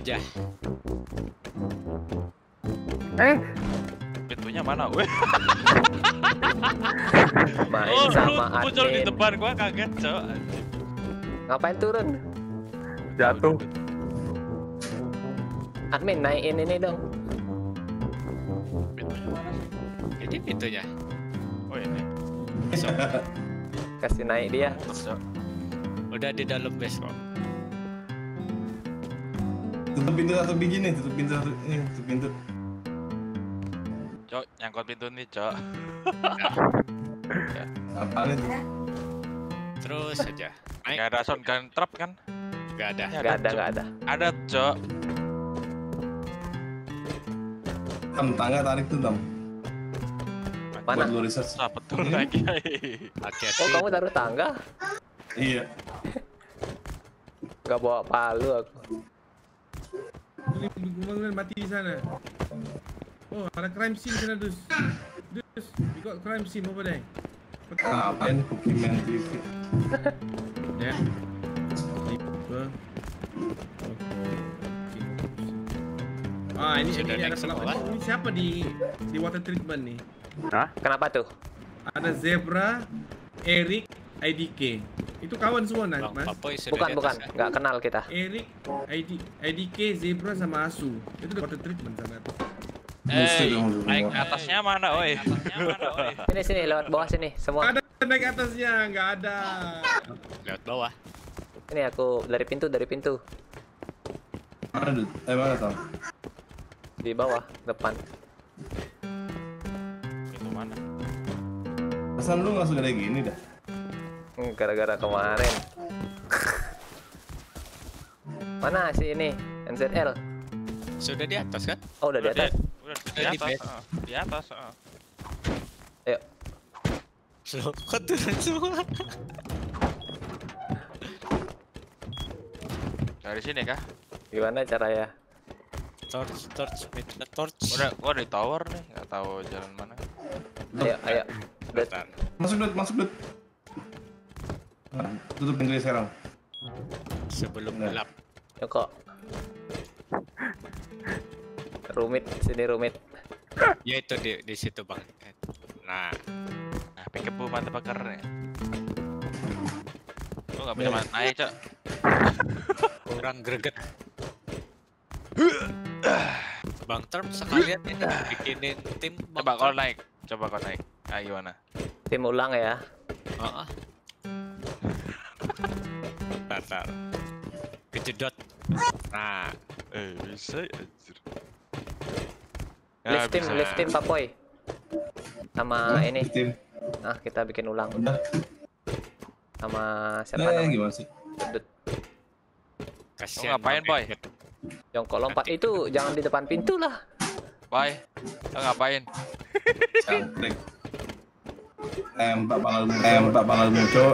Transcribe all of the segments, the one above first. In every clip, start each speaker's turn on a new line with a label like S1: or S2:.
S1: aja.
S2: Pintunya mana, weh?
S3: Main sama
S2: lu muncul di
S3: admin.
S2: depan gua kaget, Cok.
S3: Ngapain turun?
S4: Jatuh.
S3: Admin naikin ini dong.
S2: Pintunya mana sih?
S1: Ini pintunya.
S2: Oh, ini.
S3: Kasih naik dia.
S2: Terus, Cok.
S1: Udah di dalam base kok.
S5: Tutup pintu satu biji nih, tutup pintu satu ini, tutup pintu.
S2: Cok, nyangkut pintu nih, Cok.
S5: Apaan itu?
S1: Terus aja. Naik.
S2: Gak ada sound gun trap kan?
S1: Gak ada.
S3: Gak ada,
S2: Cok.
S3: gak ada.
S2: Ada, Cok.
S5: Tangga tarik tuh, Tam.
S3: Mana?
S5: Buat lu research.
S2: Ah, betul lagi.
S1: Hati-hati.
S3: Oh, kamu taruh tangga?
S5: Iya.
S3: Gak bawa palu aku.
S6: Ini mati di sana. Oh, ada crime scene sana, Dus. Dus, you got crime scene over there.
S5: Ngapain Pokemon TV?
S6: Ya. Tipe. Ah, ini
S1: Sudah
S6: ada
S1: naik semua.
S6: pelapor. Ini siapa di water treatment nih?
S3: Kenapa tuh?
S6: Ada Zebra, Eric, IDK. Itu kawan semua,
S1: Bang
S6: Mas.
S1: Papoy sudah
S3: Bukan,
S1: di
S3: bukan.
S1: atas, ya?
S3: Nggak kenal kita.
S6: Eric, IDK, Zebra sama Asu. Itu di water treatment sana tuh.
S5: Musuh dong lu
S2: Naik
S5: semua.
S2: atasnya mana, woi?
S3: Sini, sini, lewat bawah sini. Semua.
S6: Ada naik atasnya, nggak ada.
S1: Lewat bawah.
S3: Ini aku dari pintu.
S5: Mana Dut? Mana Tam?
S3: Di bawah, depan.
S2: Pintu mana?
S5: Pesan lu langsung ada gini dah.
S3: Gara-gara kemarin. Mana si ini? NZL.
S1: Sudah di atas kan?
S3: Oh, udah di atas.
S2: Udah
S1: Udah di
S2: di atas.
S1: bed.
S2: Di atas.
S3: Ayo.
S1: Loh, kok turun semua?
S2: Dari sini kah?
S3: Gimana caranya?
S1: Minta torch.
S2: Gua di tower nih, nggak tahu jalan mana.
S3: Ayo. Udah.
S1: Bentar.
S5: Masuk Dut. Nah, tutup pintunya sekarang.
S1: Sebelum
S5: Nah.
S1: gelap.
S3: Yuk kok. Sini rumit.
S1: Ya itu di situ bang. Nah,
S2: Nah, pikebu mata bakar nih. Lu nggak bisa naik, Cok.
S1: kurang greget. Bang Term sekalian ini bikinin tim. Bang
S2: Coba kalau
S1: Term.
S2: naik. Coba kalau naik. Ah, gimana?
S3: Tim ulang ya.
S1: Heeh. Bentar. Kejedot. Nah,
S2: Bisa ya, anjir.
S3: Lift tim Papoy. Sama ini.
S5: Tim.
S3: Nah, kita bikin ulang.
S5: Udah.
S3: Sama siapa
S5: Nah,
S3: namanya?
S5: gimana sih?
S3: Dut.
S1: kasihan.
S2: ngapain,
S1: Bang
S2: Boy?
S1: Eget.
S3: Jongkok lompat itu jangan di depan pintu lah.
S2: Bye. Lo ngapain?
S5: Cantik. Tembak pangalmu, Cok.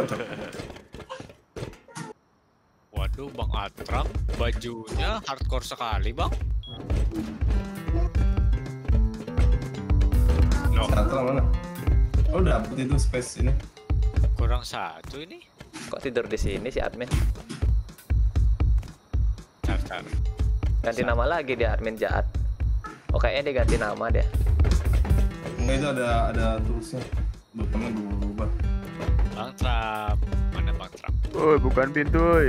S1: Waduh, Bang Atram, bajunya hardcore sekali, Bang. Loh,
S5: Satu mana? Oh, dapet itu space ini.
S1: kurang satu ini.
S3: Kok tidur di sini si admin?
S1: Bentar.
S3: Ganti nama lagi dia admin jahat. Oh, kayaknya dia ganti nama dia.
S5: Enggak, itu ada tulisnya. Buttonnya berubah.
S1: Bang Tram, mana Bang Tram?
S4: Oh, bukan pintu, oi.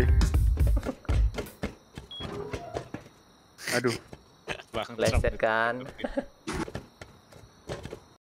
S4: Aduh.
S1: Bang Tram.
S3: Leset kan.